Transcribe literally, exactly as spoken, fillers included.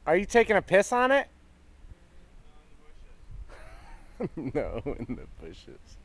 Are you taking a piss on it? No, in the bushes. No, in the bushes.